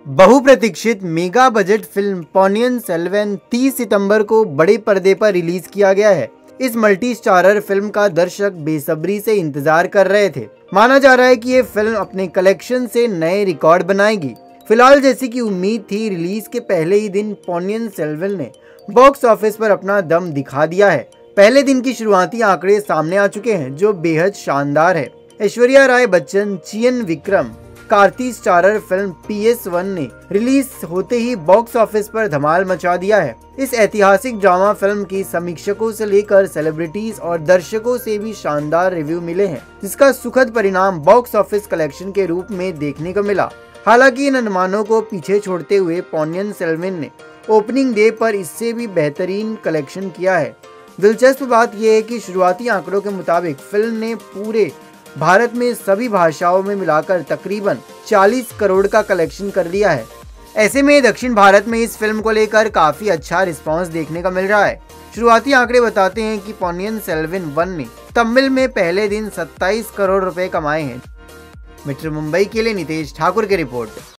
बहुप्रतीक्षित mega budget film Ponniyin Selvan 30 सितंबर को बड़े पर्दे पर रिलीज किया गया है। इस मल्टी स्टारर फिल्म का दर्शक बेसब्री से इंतजार कर रहे थे। माना जा रहा है कि ये फिल्म अपने कलेक्शन से नए रिकॉर्ड बनाएगी। फिलहाल जैसी कि उम्मीद थी, रिलीज के पहले ही दिन पोन्नियिन सेल्वन ने बॉक्स ऑफिस पर अपना दम दिखा दिया है। पहले दिन की शुरुआती आंकड़े सामने आ चुके हैं, जो बेहद शानदार है। Aishwarya Rai Bachchan, Chiyaan Vikram, Karthi starrer film PS1 ने रिलीज होते ही बॉक्स ऑफिस पर धमाल मचा दिया है। इस ऐतिहासिक ड्रामा फिल्म की समीक्षकों से लेकर सेलिब्रिटीज और दर्शकों से भी शानदार रिव्यू मिले हैं, जिसका सुखद परिणाम बॉक्स ऑफिस कलेक्शन के रूप में देखने को मिला। हालांकि इन अनुमानों को पीछे छोड़ते हुए पोन्नियिन सेल्वन ने ओपनिंग डे पर इससे भी बेहतरीन कलेक्शन किया है। दिलचस्प बात यह है कि शुरुआती आंकड़ों के मुताबिक फिल्म ने पूरे भारत में सभी भाषाओं में मिलाकर तकरीबन 40 करोड़ का कलेक्शन कर लिया है। ऐसे में दक्षिण भारत में इस फिल्म को लेकर काफी अच्छा रिस्पांस देखने का मिल रहा है। शुरुआती आंकड़े बताते हैं कि पोन्नियिन सेल्वन 1 ने तमिल में पहले दिन 27 करोड़ रुपए कमाए हैं। मित्र मुंबई के लिए नितेश ठाकुर की रिपोर्ट।